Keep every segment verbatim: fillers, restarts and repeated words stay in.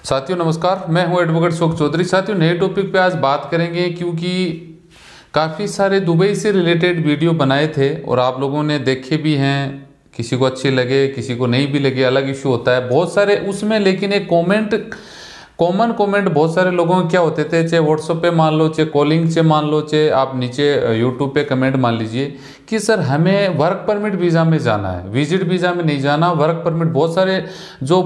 साथियों नमस्कार, मैं हूं एडवोकेट अशोक चौधरी। साथियों नए टॉपिक पे आज बात करेंगे, क्योंकि काफ़ी सारे दुबई से रिलेटेड वीडियो बनाए थे और आप लोगों ने देखे भी हैं। किसी को अच्छे लगे, किसी को नहीं भी लगे, अलग इशू होता है बहुत सारे उसमें। लेकिन एक कमेंट कॉमन कमेंट बहुत सारे लोगों के क्या होते थे, चाहे व्हाट्सएप पे मान लो, चाहे कॉलिंग से मान लो, चाहे आप नीचे यूट्यूब पे कमेंट मान लीजिए कि सर हमें वर्क परमिट वीज़ा में जाना है, विजिट वीज़ा में नहीं जाना, वर्क परमिट। बहुत सारे जो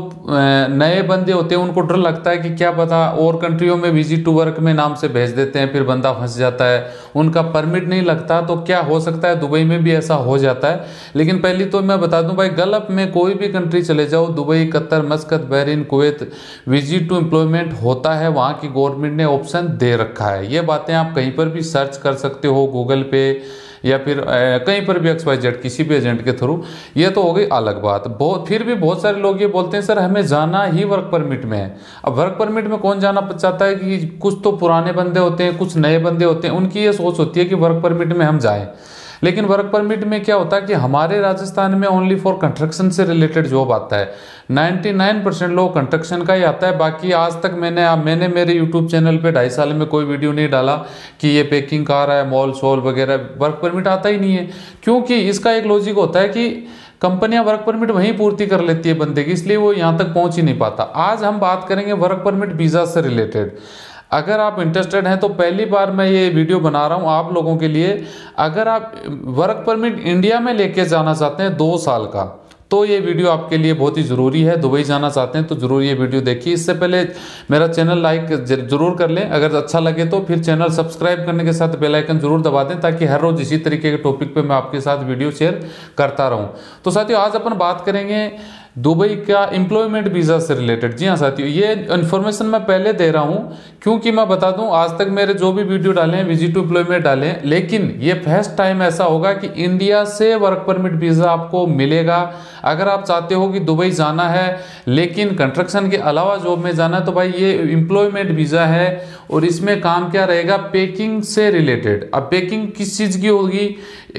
नए बंदे होते हैं उनको डर लगता है कि क्या पता और कंट्रियों में विजिट टू वर्क में नाम से भेज देते हैं, फिर बंदा फंस जाता है, उनका परमिट नहीं लगता। तो क्या हो सकता है दुबई में भी ऐसा हो जाता है। लेकिन पहली तो मैं बता दूं भाई, गल्फ में कोई भी कंट्री चले जाओ, Dubai, Qatar, Muscat, Bahrain, Kuwait, visit to employment होता है। वहाँ की गवर्नमेंट ने ऑप्शन दे रखा है। ये बातें आप कहीं पर भी सर्च कर सकते हो, गूगल पे या फिर कहीं पर भी एक्स वाई जेड किसी भी एजेंट के थ्रू। ये तो हो गई अलग बात। बहुत फिर भी बहुत सारे लोग ये बोलते हैं सर हमें जाना ही वर्क परमिट में है। अब वर्क परमिट में कौन जाना चाहता है कि कुछ तो पुराने बंदे होते हैं, कुछ नए बंदे होते हैं, उनकी ये सोच होती है कि वर्क परमिट में हम जाएं। लेकिन वर्क परमिट में क्या होता है कि हमारे राजस्थान में ओनली फॉर कंस्ट्रक्शन से रिलेटेड जॉब आता है। निन्यानवे परसेंट लोग कंस्ट्रक्शन का ही आता है। बाकी आज तक मैंने मैंने मेरे यूट्यूब चैनल पे ढाई साल में कोई वीडियो नहीं डाला कि ये पैकिंग का आ रहा है, मॉल शॉल वगैरह, वर्क परमिट आता ही नहीं है। क्योंकि इसका एक लॉजिक होता है कि कंपनियां वर्क परमिट वहीं पूर्ति कर लेती है बंदे की, इसलिए वो यहाँ तक पहुंच ही नहीं पाता। आज हम बात करेंगे वर्क परमिट वीज़ा से रिलेटेड। अगर आप इंटरेस्टेड हैं तो पहली बार मैं ये वीडियो बना रहा हूँ आप लोगों के लिए। अगर आप वर्क परमिट इंडिया में लेके जाना चाहते हैं दो साल का, तो ये वीडियो आपके लिए बहुत ही ज़रूरी है। दुबई जाना चाहते हैं तो ज़रूर ये वीडियो देखिए। इससे पहले मेरा चैनल लाइक ज़रूर कर लें, अगर अच्छा लगे तो फिर चैनल सब्सक्राइब करने के साथ बेल आइकन ज़रूर दबा दें, ताकि हर रोज़ इसी तरीके के टॉपिक पे मैं आपके साथ वीडियो शेयर करता रहूं। तो साथियों आज अपन बात करेंगे दुबई का एम्प्लॉयमेंट वीज़ा से रिलेटेड। जी हाँ साथियों, ये इन्फॉर्मेशन मैं पहले दे रहा हूँ क्योंकि मैं बता दूं आज तक मेरे जो भी वीडियो डाले हैं विजिट टू एम्प्लॉयमेंट डाले हैं, लेकिन ये फर्स्ट टाइम ऐसा होगा कि इंडिया से वर्क परमिट वीज़ा आपको मिलेगा। अगर आप चाहते हो कि दुबई जाना है लेकिन कंस्ट्रक्शन के अलावा जॉब में जाना है, तो भाई ये एम्प्लॉयमेंट वीज़ा है। और इसमें काम क्या रहेगा, पैकिंग से रिलेटेड। अब पैकिंग किस चीज़ की होगी,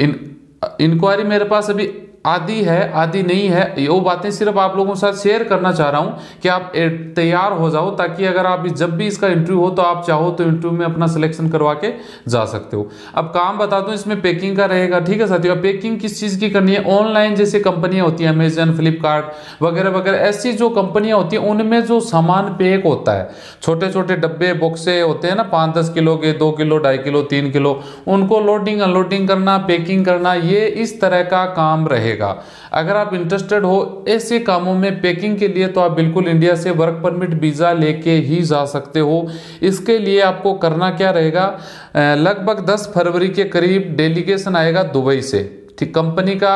इंक्वायरी मेरे पास अभी आदि है आदि नहीं है, वो बातें सिर्फ आप लोगों के साथ शेयर करना चाह रहा हूँ कि आप तैयार हो जाओ, ताकि अगर आप जब भी इसका इंटरव्यू हो तो आप चाहो तो इंटरव्यू में अपना सिलेक्शन करवा के जा सकते हो। अब काम बता दूं, इसमें पैकिंग का रहेगा। ठीक है साथियों, पैकिंग किस चीज़ की करनी है, ऑनलाइन जैसे कंपनियां होती हैं अमेजन, फ्लिपकार्ट वगैरह वगैरह, ऐसी जो कंपनियां होती हैं उनमें जो सामान पैक होता है, छोटे छोटे डब्बे बॉक्से होते हैं ना, पाँच दस किलो के, दो किलो ढाई किलो तीन किलो, उनको लोडिंग अनलोडिंग करना, पैकिंग करना, ये इस तरह का काम रहेगा। अगर आप इंटरेस्टेड हो ऐसे कामों में पैकिंग के लिए, तो आप बिल्कुल इंडिया से वर्क परमिट वीज़ा लेके ही जा सकते हो। इसके लिए आपको करना क्या रहेगा, लगभग दस फरवरी के करीब डेलीगेशन आएगा दुबई से। ठीक, कंपनी का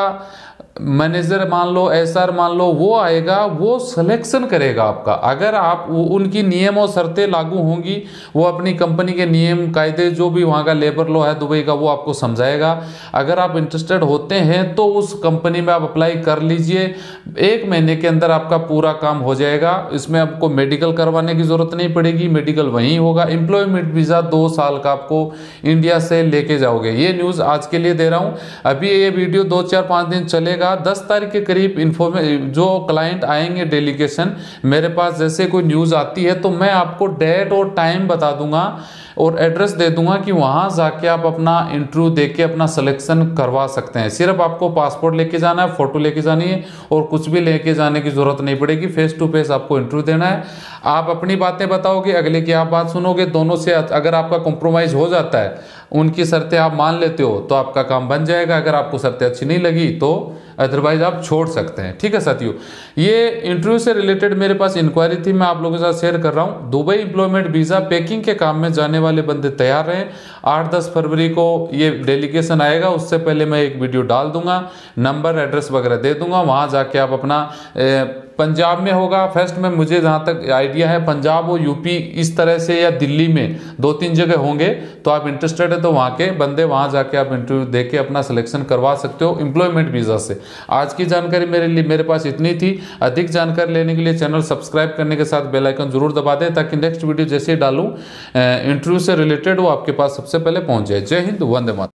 मैनेजर मान लो, एसआर मान लो, वो आएगा, वो सिलेक्शन करेगा आपका। अगर आप उनकी नियम और शर्तें लागू होंगी, वो अपनी कंपनी के नियम कायदे, जो भी वहाँ का लेबर लॉ है दुबई का, वो आपको समझाएगा। अगर आप इंटरेस्टेड होते हैं तो उस कंपनी में आप अप्लाई कर लीजिए। एक महीने के अंदर आपका पूरा काम हो जाएगा। इसमें आपको मेडिकल करवाने की ज़रूरत नहीं पड़ेगी, मेडिकल वहीं होगा। एम्प्लॉयमेंट वीज़ा दो साल का आपको इंडिया से लेके जाओगे। ये न्यूज़ आज के लिए दे रहा हूँ। अभी ये वीडियो दो चार पाँच दिन चलेगा। दस तारीख के करीब इन्फॉर्मे जो क्लाइंट आएंगे डेलीगेशन मेरे पास, जैसे कोई न्यूज़ आती है तो मैं आपको डेट और टाइम बता दूंगा और एड्रेस दे दूंगा कि वहां जाके आप अपना इंटरव्यू दे के अपना सिलेक्शन करवा सकते हैं। सिर्फ आपको पासपोर्ट लेके जाना है, फोटो लेके जानी है, और कुछ भी लेके जाने की जरूरत नहीं पड़ेगी। फेस टू फेस आपको इंटरव्यू देना है। आप अपनी बातें बताओगे, अगले की आप बात सुनोगे, दोनों से अगर आपका कॉम्प्रोमाइज़ हो जाता है, उनकी शर्तें आप मान लेते हो, तो आपका काम बन जाएगा। अगर आपको शर्तें अच्छी नहीं लगी तो अदरवाइज आप छोड़ सकते हैं। ठीक है साथियों, ये इंटरव्यू से रिलेटेड मेरे पास इंक्वायरी थी, मैं आप लोगों के साथ शेयर कर रहा हूँ। दुबई एम्प्लॉयमेंट वीज़ा पैकिंग के काम में जाने वाले बंदे तैयार रहें। आठ दस फरवरी को ये डेलीगेशन आएगा, उससे पहले मैं एक वीडियो डाल दूंगा, नंबर एड्रेस वगैरह दे दूंगा। वहाँ जाके आप अपना ए, पंजाब में होगा फर्स्ट में, मुझे जहाँ तक आइडिया है पंजाब और यूपी इस तरह से, या दिल्ली में दो तीन जगह होंगे। तो आप इंटरेस्टेड है तो वहाँ के बंदे वहाँ जाके आप इंटरव्यू दे के अपना सिलेक्शन करवा सकते हो एम्प्लॉयमेंट वीज़ा से। आज की जानकारी मेरे लिए मेरे पास इतनी थी। अधिक जानकारी लेने के लिए चैनल सब्सक्राइब करने के साथ बेल आइकन जरूर दबा दें, ताकि नेक्स्ट वीडियो जैसे ही डालूँ इंटरव्यू से रिलेटेड वो आपके पास सबसे पहले पहुँच जाए। जय हिंद, वंदे मातरम।